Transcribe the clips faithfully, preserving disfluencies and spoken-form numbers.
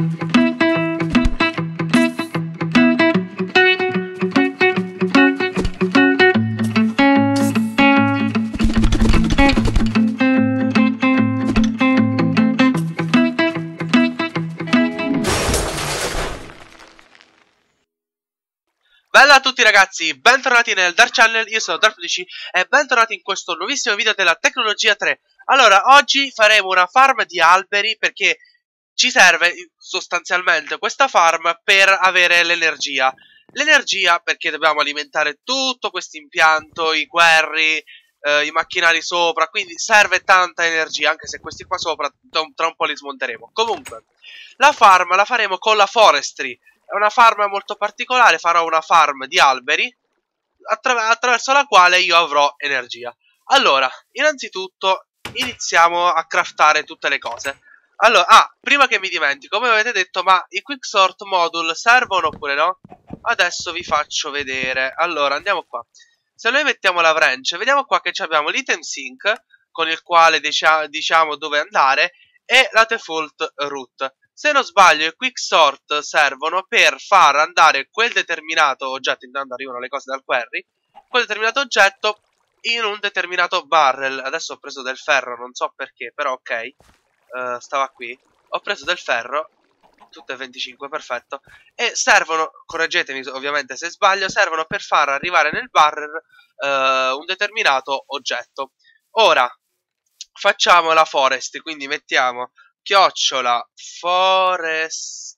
Bella a tutti ragazzi, bentornati nel Dark Channel, io sono DarkDC e bentornati in questo nuovissimo video della tecnologia tre. Allora, oggi faremo una farm di alberi perché ci serve sostanzialmente questa farm per avere l'energia. L'energia perché dobbiamo alimentare tutto questo impianto, i quarry, eh, i macchinari sopra, quindi serve tanta energia, anche se questi qua sopra tra un po' li smonteremo. Comunque, la farm la faremo con la forestry. È una farm molto particolare, farò una farm di alberi attra attraverso la quale io avrò energia. Allora, innanzitutto iniziamo a craftare tutte le cose. Allora, ah, prima che mi dimentico, come avete detto, ma i quicksort module servono oppure no? Adesso vi faccio vedere. Allora, andiamo qua. Se noi mettiamo la branch, vediamo qua che abbiamo l'item sync, con il quale dicia diciamo dove andare, e la default route. Se non sbaglio i quicksort servono per far andare quel determinato oggetto, intanto arrivano le cose dal quarry, quel determinato oggetto in un determinato barrel. Adesso ho preso del ferro, non so perché, però ok, uh, stava qui. Ho preso del ferro, tutte venticinque, perfetto. E servono, correggetemi ovviamente se sbaglio, servono per far arrivare nel barrel uh, un determinato oggetto. Ora, facciamo la forest, quindi mettiamo chiocciola forestry.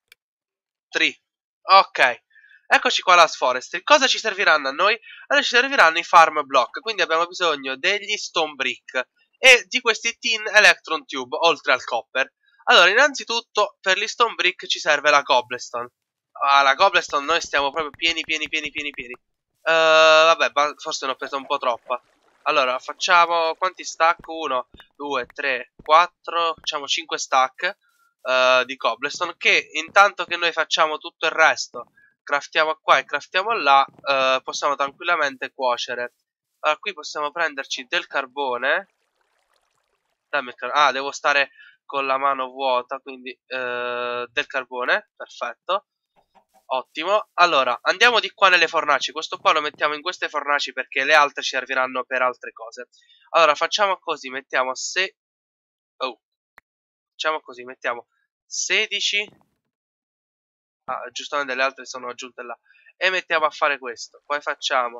Ok, eccoci qua la forestry. Cosa ci serviranno a noi? Allora ci serviranno i farm block, quindi abbiamo bisogno degli stone brick e di questi tin electron tube, oltre al copper. Allora, innanzitutto per gli stone brick ci serve la cobblestone. Ah, la cobblestone noi stiamo proprio pieni pieni pieni pieni pieni. Uh, vabbè, forse ne ho preso un po' troppa. Allora, facciamo quanti stack? uno, due, tre, quattro, facciamo cinque stack uh, di cobblestone, che intanto che noi facciamo tutto il resto, craftiamo qua e craftiamo là, uh, possiamo tranquillamente cuocere. Allora, qui possiamo prenderci del carbone. Dammi il car ah, devo stare con la mano vuota, quindi uh, del carbone, perfetto. Ottimo, allora andiamo di qua nelle fornaci. Questo qua lo mettiamo in queste fornaci perché le altre ci serviranno per altre cose. Allora facciamo così, mettiamo se... oh. Facciamo così, mettiamo sedici. Ah, giustamente le altre sono aggiunte là. E mettiamo a fare questo. Poi facciamo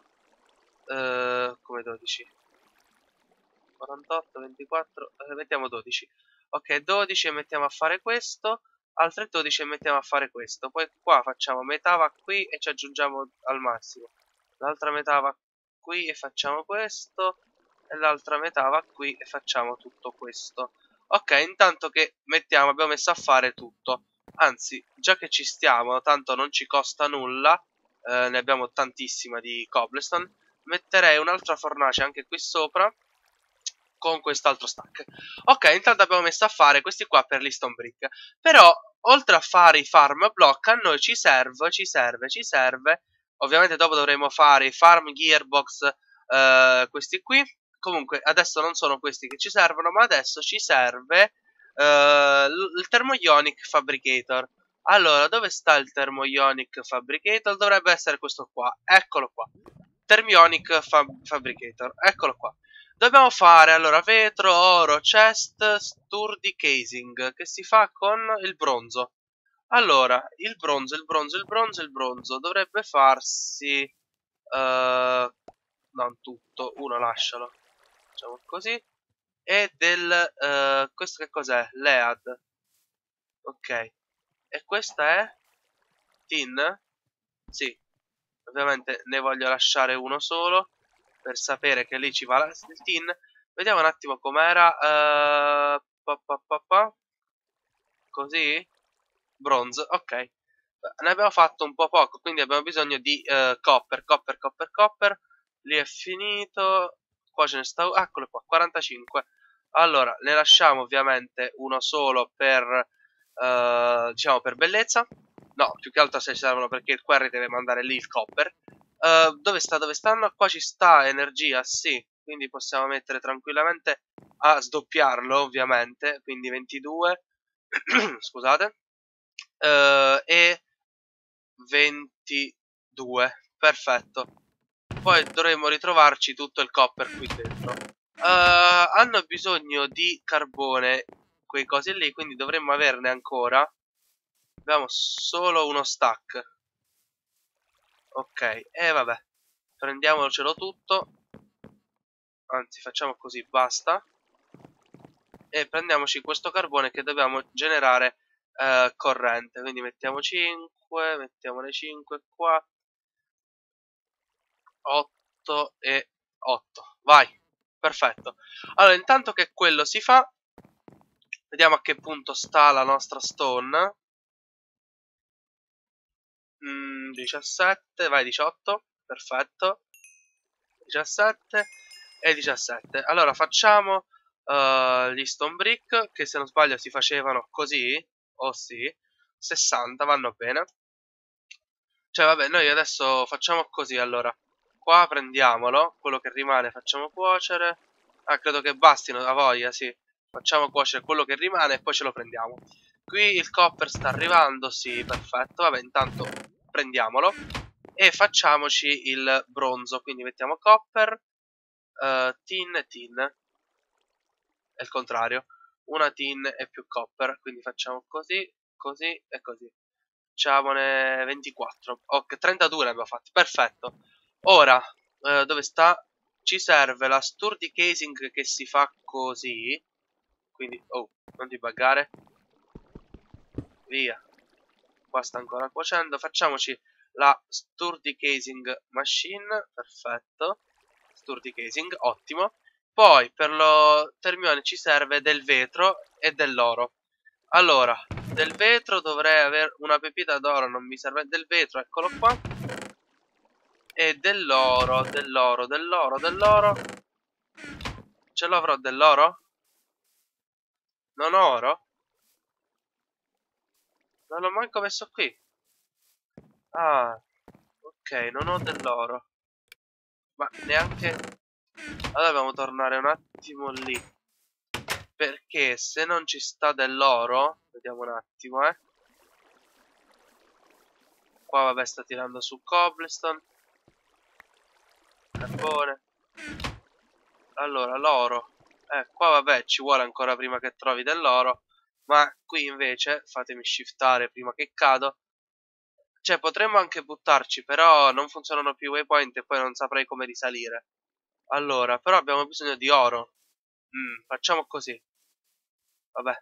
uh, come dodici, quarantotto, ventiquattro, eh, mettiamo dodici. Ok, dodici e mettiamo a fare questo. Altre dodici e mettiamo a fare questo. Poi qua facciamo metà va qui e ci aggiungiamo al massimo. L'altra metà va qui e facciamo questo. E l'altra metà va qui e facciamo tutto questo. Ok, intanto che mettiamo, abbiamo messo a fare tutto. Anzi, già che ci stiamo, tanto non ci costa nulla. Eh, ne abbiamo tantissima di cobblestone. Metterei un'altra fornace anche qui sopra con quest'altro stack. Ok, intanto abbiamo messo a fare questi qua per gli stone brick. Però, oltre a fare i farm block, a noi ci serve, ci serve, ci serve. Ovviamente dopo dovremo fare i farm gearbox, eh, questi qui. Comunque, adesso non sono questi che ci servono, ma adesso ci serve eh, il thermoionic fabricator. Allora, dove sta il thermoionic fabricator? Dovrebbe essere questo qua. Eccolo qua. Thermionic fab fabricator. Eccolo qua. Dobbiamo fare allora vetro, oro, chest, sturdy casing, che si fa con il bronzo. Allora, il bronzo, il bronzo, il bronzo, il bronzo dovrebbe farsi uh, non tutto, uno lascialo. Facciamo così. E del uh, questo che cos'è? Lead. Ok. E questa è tin? Sì. Ovviamente ne voglio lasciare uno solo per sapere che lì ci va il tin. Vediamo un attimo com'era. Uh, pa, pa, pa, pa. Così? Bronze, ok. Ne abbiamo fatto un po' poco, quindi abbiamo bisogno di uh, copper, copper, copper, copper. Lì è finito. Qua ce ne sta, eccolo qua, quarantacinque. Allora, ne lasciamo ovviamente uno solo per, uh, diciamo, per bellezza. No, più che altro se ci servono perché il quarry deve mandare lì il copper. Uh, dove sta? Dove stanno? Qua ci sta energia, sì. Quindi possiamo mettere tranquillamente a sdoppiarlo, ovviamente. Quindi ventidue. Scusate. uh, e ventidue. Perfetto. Poi dovremmo ritrovarci tutto il copper qui dentro. Uh, hanno bisogno di carbone quei cosi lì, quindi dovremmo averne ancora. Abbiamo solo uno stack. Ok, e eh, vabbè, prendiamocelo tutto. Anzi, facciamo così, basta. E prendiamoci questo carbone che dobbiamo generare uh, corrente. Quindi mettiamo cinque, mettiamone cinque qua. otto e otto. Vai, perfetto. Allora, intanto che quello si fa, vediamo a che punto sta la nostra stone. mm, diciassette, vai, diciotto, perfetto. diciassette e diciassette. Allora facciamo uh, gli stone brick, che se non sbaglio si facevano così, o oh, sì, sessanta vanno bene. Cioè vabbè, noi adesso facciamo così, allora. Qua prendiamolo, quello che rimane facciamo cuocere. Ah, credo che bastino, a voglia, sì. Facciamo cuocere quello che rimane e poi ce lo prendiamo. Qui il copper sta arrivando, sì, perfetto. Vabbè, intanto prendiamolo. E facciamoci il bronzo, quindi mettiamo copper, uh, tin e tin. È il contrario. Una tin e più copper, quindi facciamo così, così e così. Facciamone ventiquattro. Ok, trentadue ne abbiamo fatti. Perfetto. Ora, eh, dove sta? Ci serve la sturdy casing che si fa così. Quindi, oh, non ti buggare. Via. Qua sta ancora cuocendo. Facciamoci la sturdy casing machine. Perfetto. Sturdy casing, ottimo. Poi, per lo termione ci serve del vetro e dell'oro. Allora, del vetro dovrei avere una pepita d'oro, non mi serve del vetro, eccolo qua. E dell'oro, dell'oro, dell'oro, dell'oro. Ce l'avrò dell'oro? Non ho oro? Non l'ho manco messo qui. Ah, ok, non ho dell'oro. Ma neanche... Allora dobbiamo tornare un attimo lì. Perché se non ci sta dell'oro... Vediamo un attimo, eh. Qua vabbè sta tirando su cobblestone. Carbone. Allora, l'oro. Eh, qua vabbè ci vuole ancora prima che trovi dell'oro. Ma qui invece, fatemi shiftare prima che cado. Cioè, potremmo anche buttarci, però non funzionano più i waypoint e poi non saprei come risalire. Allora, però abbiamo bisogno di oro. Mm, facciamo così. Vabbè,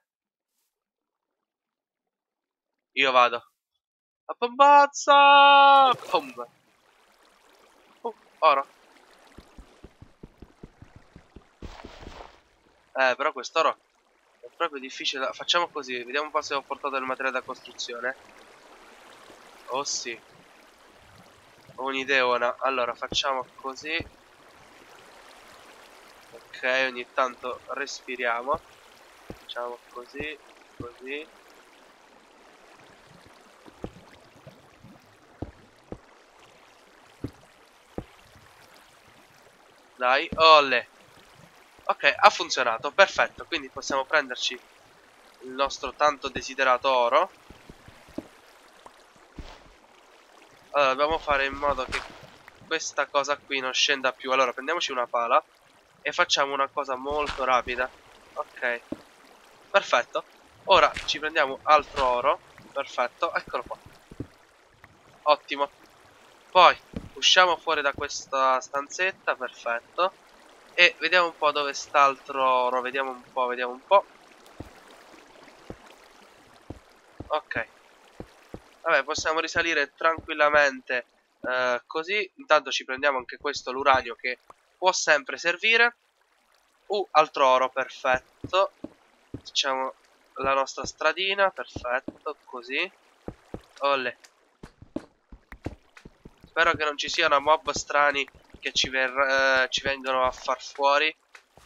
io vado. A bombazza! Pum! Uh, oro. Eh, però quest'oro è proprio difficile da... Facciamo così, vediamo un po' se ho portato il materiale da costruzione. Oh sì. Ho un'ideona. Allora, facciamo così. Ok, ogni tanto respiriamo. Facciamo così, così. Dai, olle. Ok, ha funzionato, perfetto. Quindi possiamo prenderci il nostro tanto desiderato oro. Allora, dobbiamo fare in modo che questa cosa qui non scenda più. Allora, prendiamoci una pala e facciamo una cosa molto rapida. Ok, perfetto. Ora ci prendiamo altro oro. Perfetto, eccolo qua. Ottimo. Poi usciamo fuori da questa stanzetta, perfetto. E vediamo un po' dove sta altro oro. Vediamo un po', vediamo un po'. Ok. Vabbè, possiamo risalire tranquillamente eh, così. Intanto ci prendiamo anche questo, l'uranio, che può sempre servire. Uh, altro oro, perfetto. Facciamo la nostra stradina, perfetto, così. Olle. Spero che non ci siano mob strani che ci, eh, ci vengono a far fuori.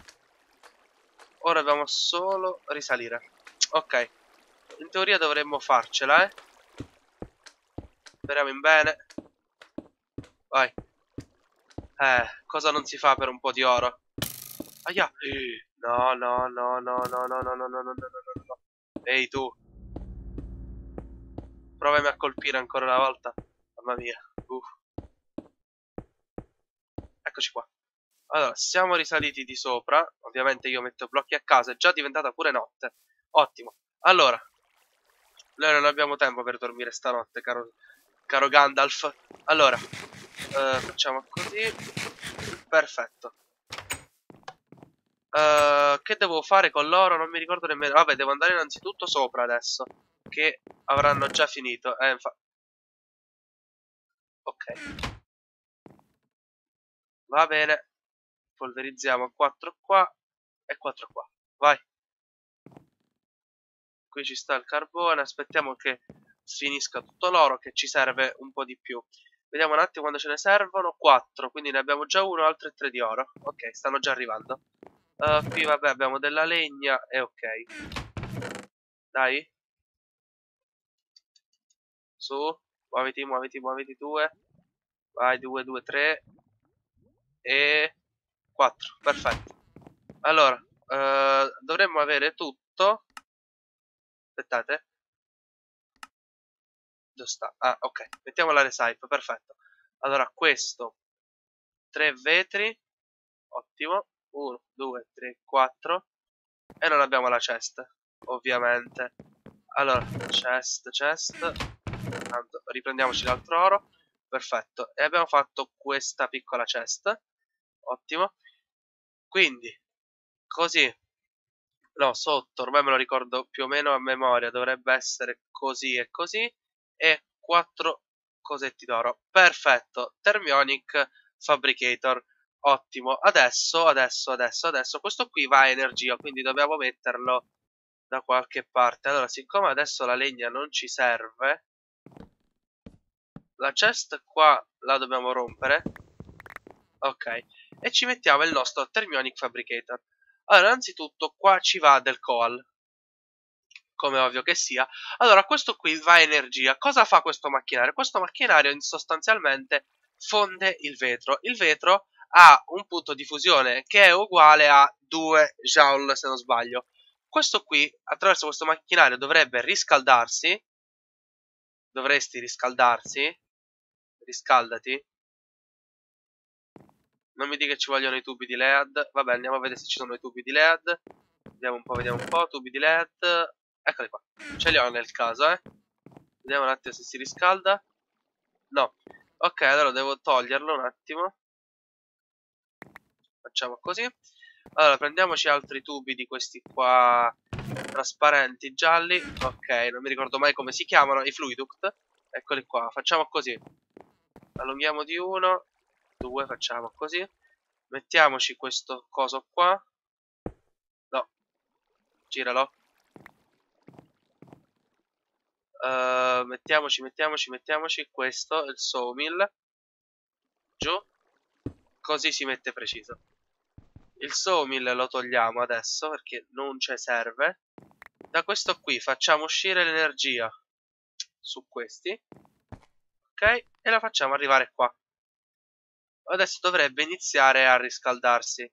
Ora dobbiamo solo risalire. Ok. In teoria dovremmo farcela, eh. Speriamo in bene. Vai. Eh, cosa non si fa per un po' di oro? Aia. No, no, no, no, no, no, no, no, no, no, no, no, no. Ehi tu. Provami a colpire ancora una volta. Mamma mia. Uff. Eccoci qua. Allora, siamo risaliti di sopra. Ovviamente io metto blocchi a caso. È già diventata pure notte. Ottimo. Allora, noi non abbiamo tempo per dormire stanotte, caro, caro Gandalf. Allora, eh, facciamo così. Perfetto. Uh, che devo fare con loro? Non mi ricordo nemmeno. Vabbè, devo andare innanzitutto sopra adesso, che avranno già finito. Eh, infa... Ok. Va bene. Polverizziamo quattro qua e quattro qua. Vai. Qui ci sta il carbone. Aspettiamo che finisca tutto l'oro, che ci serve un po' di più. Vediamo un attimo quando ce ne servono. quattro, quindi ne abbiamo già uno, altri tre di oro. Ok, stanno già arrivando. Uh, qui vabbè abbiamo della legna e ok. Dai. Su. Muoviti, muoviti, muoviti. Due. Vai, due, due, tre. E quattro. Perfetto. Allora, uh, dovremmo avere tutto. Aspettate. Dove sta? Ah, ok. Mettiamo la recipe. Perfetto. Allora, questo. Tre vetri. Ottimo. uno, due, tre, quattro. E non abbiamo la chest, ovviamente. Allora, chest, chest. Tanto, riprendiamoci l'altro oro. Perfetto. E abbiamo fatto questa piccola chest. Ottimo. Quindi, così. No, sotto, ormai me lo ricordo più o meno a memoria. Dovrebbe essere così e così. E quattro cosetti d'oro. Perfetto. Thermionic Fabricator. Ottimo. Adesso, adesso, adesso, adesso. Questo qui va a energia, quindi dobbiamo metterlo da qualche parte. Allora, siccome adesso la legna non ci serve, la chest qua la dobbiamo rompere. Ok. E ci mettiamo il nostro Thermionic Fabricator. Allora, innanzitutto qua ci va del coal, come ovvio che sia. Allora, questo qui va a energia. Cosa fa questo macchinario? Questo macchinario sostanzialmente fonde il vetro. Il vetro ha un punto di fusione che è uguale a due joule, se non sbaglio. Questo qui, attraverso questo macchinario, dovrebbe riscaldarsi. Dovresti riscaldarsi. Riscaldati. Non mi dica che ci vogliono i tubi di L E D. Vabbè, andiamo a vedere se ci sono i tubi di L E D. Vediamo un po', vediamo un po'. Tubi di L E D. Eccoli qua. Ce li ho nel caso, eh. Vediamo un attimo se si riscalda. No. Ok, allora devo toglierlo un attimo. Facciamo così. Allora, prendiamoci altri tubi di questi qua trasparenti, gialli. Ok, non mi ricordo mai come si chiamano. I fluiduct. Eccoli qua. Facciamo così. Allunghiamo di uno. Due, facciamo così. Mettiamoci questo coso qua. No. Giralo. Uh, mettiamoci, mettiamoci, mettiamoci questo, il sawmill. Giù. Così si mette preciso. Il sawmill lo togliamo adesso perché non ci serve. Da questo qui facciamo uscire l'energia su questi. Ok, e la facciamo arrivare qua. Adesso dovrebbe iniziare a riscaldarsi.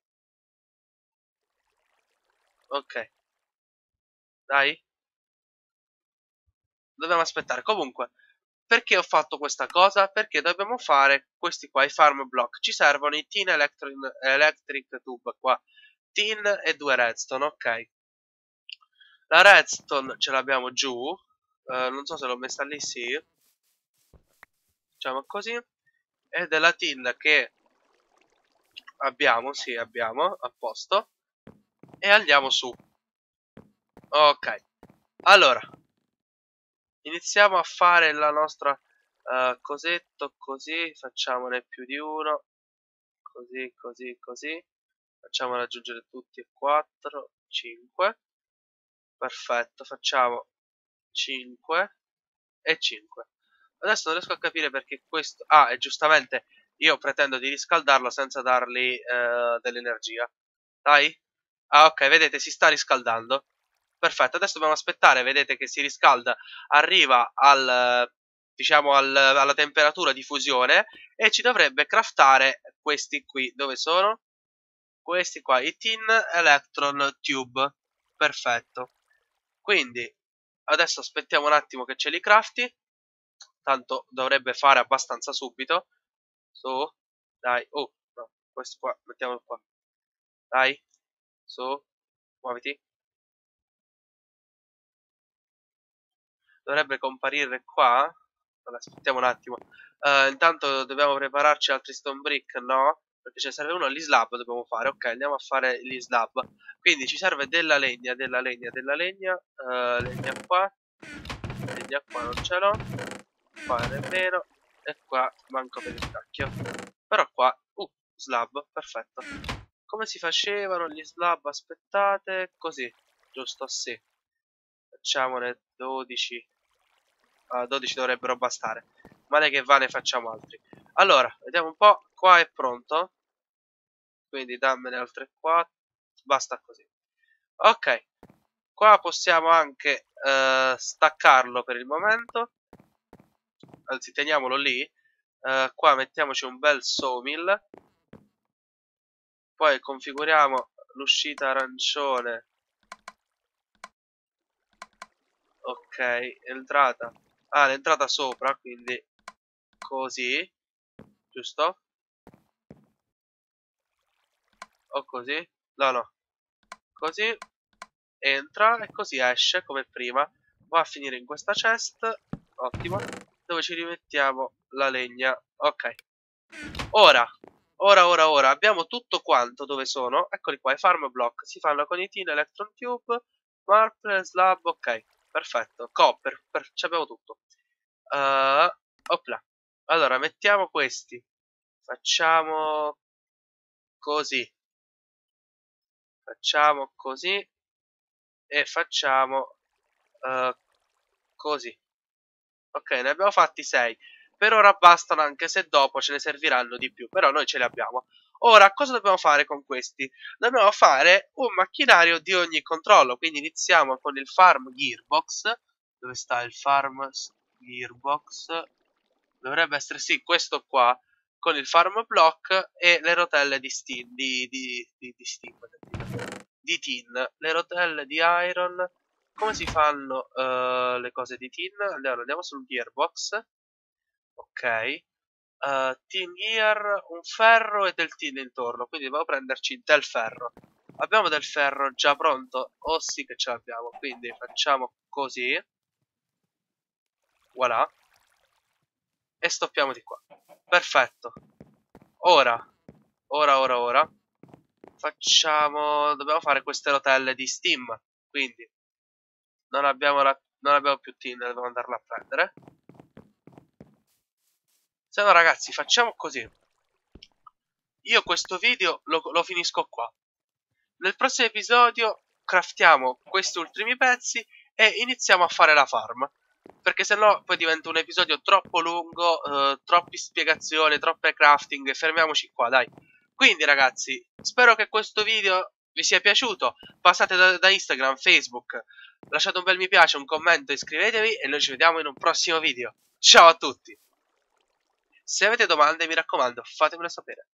Ok. Dai. Dobbiamo aspettare. Comunque, perché ho fatto questa cosa? Perché dobbiamo fare questi qua, i farm block. Ci servono i tin electric, electric tube qua. Tin e due redstone, ok. La redstone ce l'abbiamo giù. Uh, non so se l'ho messa lì, sì. Facciamo così. E della tin che abbiamo, sì, abbiamo, a posto. E andiamo su. Ok. Allora. Iniziamo a fare la nostra uh, cosetto così. Facciamone più di uno. Così, così, così. Facciamo raggiungere tutti e quattro. cinque. Perfetto. Facciamo cinque e cinque. Adesso non riesco a capire perché questo... Ah, e giustamente io pretendo di riscaldarlo senza dargli eh, dell'energia. Dai? Ah, ok, vedete, si sta riscaldando. Perfetto, adesso dobbiamo aspettare, vedete che si riscalda, arriva al, diciamo, al, alla temperatura di fusione e ci dovrebbe craftare questi qui. Dove sono? Questi qua, i Tin Electron Tube. Perfetto. Quindi, adesso aspettiamo un attimo che ce li crafti. tanto dovrebbe fare abbastanza subito. Su, dai, oh, no, questo qua, mettiamolo qua. Dai, su, muoviti. Dovrebbe comparire qua. Allora, aspettiamo un attimo. Uh, intanto dobbiamo prepararci altri stone brick, no? Perché ce ne serve uno, gli slab dobbiamo fare. Ok, andiamo a fare gli slab. Quindi ci serve della legna, della legna, della legna. Uh, legna qua. Legna qua non ce l'ho. Qua nemmeno. E qua manco per il cacchio. Però qua, uh, slab, perfetto. Come si facevano gli slab? Aspettate, così, giusto? Sì. Facciamone dodici. Uh, dodici dovrebbero bastare. Male che va, ne facciamo altri. Allora, vediamo un po'. Qua è pronto. Quindi dammene altre quattro. Basta così. Ok. Qua possiamo anche uh, staccarlo per il momento. Anzi, teniamolo lì. Uh, qua mettiamoci un bel sawmill. Poi configuriamo l'uscita arancione. Ok, entrata. Ah, l'entrata sopra, quindi così, giusto? O così? No, no. Così entra e così esce come prima. Va a finire in questa chest. Ottimo. Dove ci rimettiamo la legna. Ok. Ora, ora, ora, ora. Abbiamo tutto quanto. Dove sono? Eccoli qua. I farm block. Si fanno con i tin, electron tube, marble, slab. Ok. Perfetto. Copper. Per, ci abbiamo tutto. Uh, opla. Allora, mettiamo questi. Facciamo così. Facciamo così. E facciamo uh, così. Ok, ne abbiamo fatti sei. Per ora bastano, anche se dopo ce ne serviranno di più. Però noi ce li abbiamo. Ora, cosa dobbiamo fare con questi? Dobbiamo fare un macchinario di ogni controllo. Quindi iniziamo con il farm gearbox. Dove sta il farm gearbox? Dovrebbe essere, sì, questo qua. Con il farm block e le rotelle di steam. Di, di, di, di steam. Di tin. Le rotelle di iron. Come si fanno uh, le cose di tin? Allora, andiamo sul gearbox. Ok. Uh, tin gear, un ferro e del tin intorno. Quindi dobbiamo prenderci del ferro. Abbiamo del ferro già pronto? Oh sì che ce l'abbiamo. Quindi facciamo così. Voilà. E stoppiamo di qua. Perfetto. Ora. Ora, ora, ora. Facciamo... Dobbiamo fare queste rotelle di steam. Quindi non abbiamo, la... non abbiamo più tin. Dobbiamo andarla a prendere. Se no ragazzi, facciamo così. Io questo video lo, lo finisco qua. Nel prossimo episodio craftiamo questi ultimi pezzi e iniziamo a fare la farm. Perché sennò poi diventa un episodio troppo lungo, eh, troppe spiegazioni, troppe crafting. Fermiamoci qua, dai. Quindi ragazzi, spero che questo video vi sia piaciuto. Passate da, da Instagram, Facebook, lasciate un bel mi piace, un commento, iscrivetevi e noi ci vediamo in un prossimo video. Ciao a tutti! Se avete domande, mi raccomando, fatemelo sapere.